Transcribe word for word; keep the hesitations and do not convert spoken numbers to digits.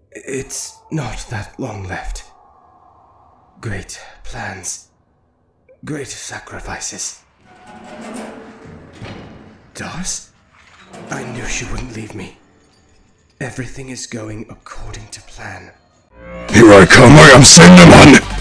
It's not that long left. Great plans. Great sacrifices. Dars? I knew she wouldn't leave me. Everything is going according to plan. Here I come, I am Cinnamon!